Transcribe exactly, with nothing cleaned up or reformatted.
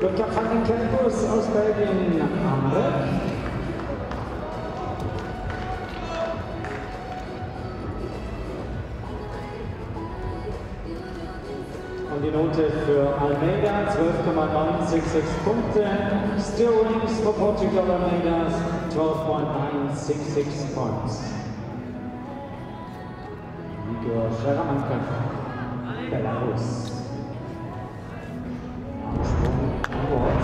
Doktor Fanny Campus aus Belgien, Amarek. Und die Note für Almeida, zwölf Komma neun sechs sechs Punkte. Still wins for Portugal Almeida, twelve point nine six six points. Igor Scheramanka, Belarus. Sprung,